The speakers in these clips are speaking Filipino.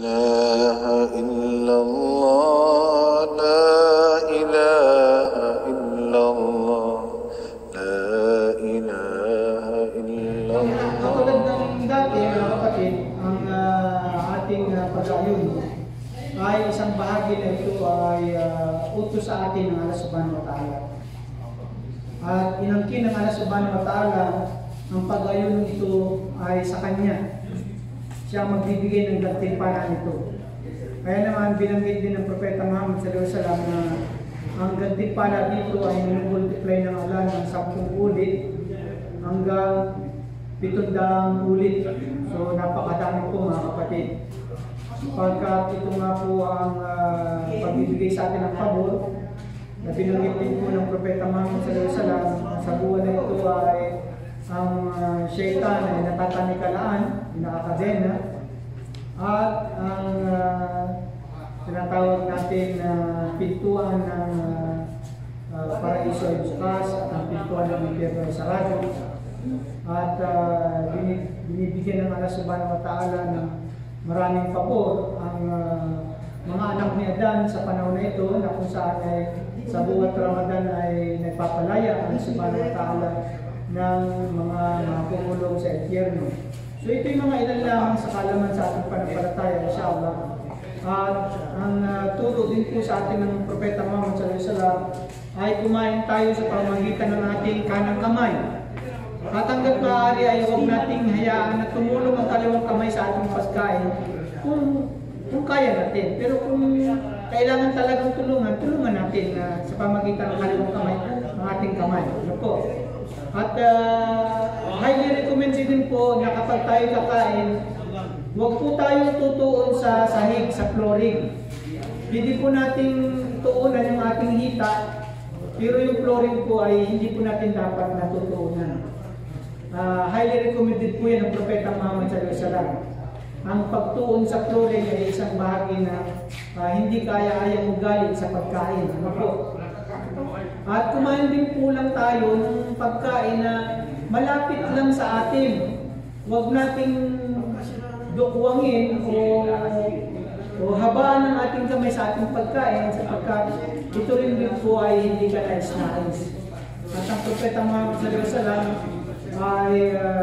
إله إلا الله لا إله إلا الله لا إله إلا Katulad الله. ng dati, mga kapatid, ang ating pag-ayun ay isang bahagi na ito ay utos sa atin ng Allah Subhanahu wa Ta'ala. At inangkin ng Allah Subhanahu wa Ta'ala ang pag-ayun ito ay sa Kanya. Siya magbibigay ng gantimpala nito. Kaya naman binanggit din ng Propeta Muhammad sallallahu alaihi wasallam na ang gantimpala dito ay minumultiply ng Allah ng 10 ulit hanggang 700 ulit. So napakadami po mga kapatid. Pagkat ito nga po ang pagbibigay sa atin ng pabor na binanggit din po ng Propeta Muhammad sallallahu alaihi wasallam sa buwan na ito ay ang syaitan ay natatanikalaan, nakakadena, at ang tinatawag natin na pintuan ng paraiso ay bukas at ang pintuan ng impyerno ay sarado. At binibigyan ng Allah Subhanahu wa Ta'ala ng maraming pabor ang mga anak ni Adan sa panahon na ito na kung saan ay sa buwan Ramadan ay nagpapalaya ang Subhanahu wa Ta'ala ng mga pumulong sa impyerno. So ito yung mga ilan lamang sa kalaman sa ating panampalataya, insyaAllah. At ang turo din po sa atin ng Propeta Muhammad sallallahu alaihi wasallam ay kumain tayo sa pamamagitan ng ating kanang kamay. At hanggat maaari ay huwag nating hayaan na tumulong ang kaliwang kamay sa ating pagkain kung kaya natin. Pero kung kailangan talagang tulungan natin sa pamamagitan ng kaliwang kamay ang ating kamay. Ano po? At highly recommended din po na kapag tayo kakain, huwag po tayong tutuon sa sahig, sa flooring. Hindi po natin tuunan yung ating hita, pero yung flooring po ay hindi po natin dapat natutuunan. Highly recommended po yan ng Propeta Muhammad sallallahu alaihi wasallam. Ang pagtuon sa flooring ay isang bahagi na hindi kaya-ayang ugali sa pagkain. Ano po? At kumain din po lang tayo ng pagkain na malapit lang sa atin. Huwag nating dukwangin o habaan ng ating kamay sa ating pagkain sapagkat ito rin din po ay hindi ka nais-nais. At ang Propeta Muhammad sallallahu alaihi wasallam ay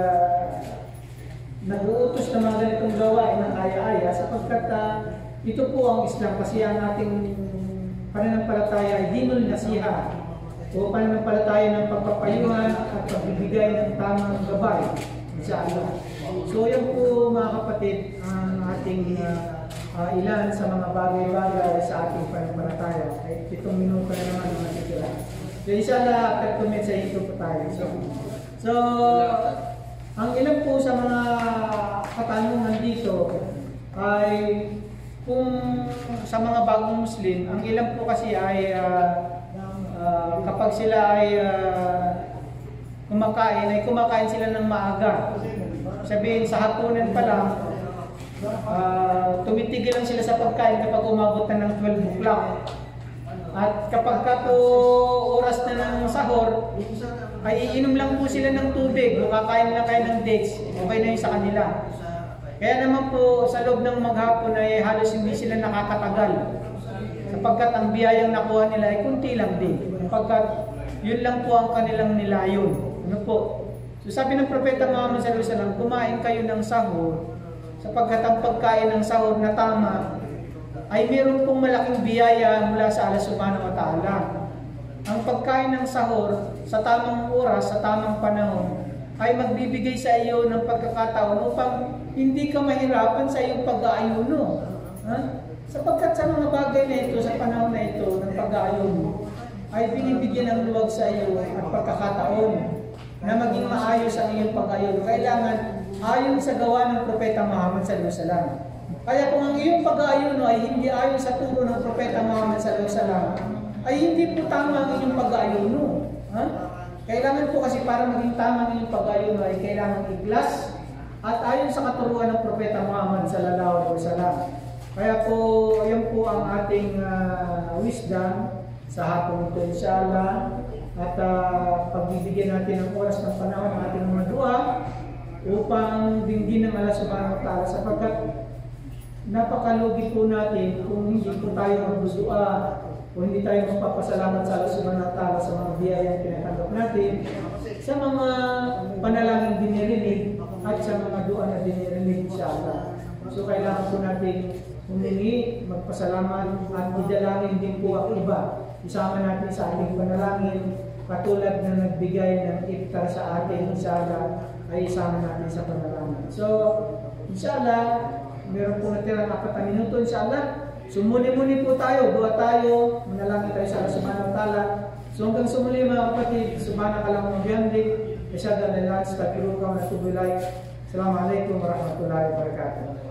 nag-uutos ng mga ganitong gawain ng kaya-aya sapagkat ito po ang Islam kasi ang ating pananampalataya ay dinul nasiha o pananampalataya ng pagpapayuhan at pagbibigay ng tamang gabay sa Allah. So yan po mga kapatid ang ating ilan sa mga bagay-bagay sa ating pananampalataya. Ay 7 minuto na naman ang natitira. So inshallah, after 2 minutes ay ito po tayo. So ang ilan po sa mga katanungan dito ay kung sa mga bagong Muslim, ang ilan po kasi ay kapag sila ay kumakain sila ng maaga. Sabihin sa hapunan pa lang, tumitigil lang sila sa pagkain kapag umabot na ng 12 o'clock. At kapag po oras na ng sahur, ay iinom lang po sila ng tubig, makakain lang kayo ng dates, okay na yun sa kanila. Kaya naman po sa loob ng maghapon ay halos hindi sila nakakatagal. Sapagkat ang biyayang nakuha nila ay kunti lang din. Sapagkat yun lang po ang kanilang nilayon. Ano po? So sabi ng Propeta Muhammad sallallahu alaihi wasallam, kumain kayo ng sahur sapagkat ang pagkain ng sahur na tama ay meron pong malaking biyaya mula sa Allah Subhanahu wa Ta'ala. Ang pagkain ng sahur sa tamang oras, sa tamang panahon ay magbibigay sa iyo ng pagkakataon upang hindi ka mahirapan sa iyong pag-aayuno. Sapagkat sa mga bagay na ito, sa panahon na ito ng pag-aayuno, ay binibigyan ng luwag sa iyo at pagkakataon na maging maayos ang iyong pag-aayuno. Kailangan ayon sa gawa ng Propeta Muhammad sallallahu alaihi wasallam. Kaya kung ang iyong pag-aayuno ay hindi ayon sa turo ng Propeta Muhammad sallallahu alaihi wasallam, ay hindi po tama ang iyong pag-aayuno. Kailangan po kasi para maging tama ang iyong pag-aayuno ay kailangan iglas at ayon sa katuruan ng Propeta Muhammad sallallahu alaihi wasallam. Kaya po, yan po ang ating wisdom sa hapon ito, inshallah. At pagbibigyan natin ng oras ng panahon ng ating mga dua upang dinggin ng Allah Subhanahu wa Ta'ala sapagkat napakalugi po natin kung hindi po tayo magdudua, kung hindi tayo magpapasalamat sa Allah Subhanahu wa Ta'ala sa mga biyayang tinatanggap natin, sa mga panalangin dinirinig at sa mga dua na dinirinig sa Allah. So kailangan po natin humingi, magpasalamat at idalangin din po ang iba. Isama natin sa ating panalangin, katulad na nagbigay ng iftar sa atin, inshallah, ay isama natin sa panalangin. So, inshallah, meron po natirang 4 minuto, inshallah. So, muni-muni po tayo, dua tayo, manalangin tayo sa Allah Subhanahu wa Ta'ala. So, hanggang sumuli mga kapatid, subhanakallahumma wa bihamdik, asyhadu an la ilaha illa anta astaghfiruka wa atubu ilaik. Assalamualaikum warahmatullahi wabarakatuh.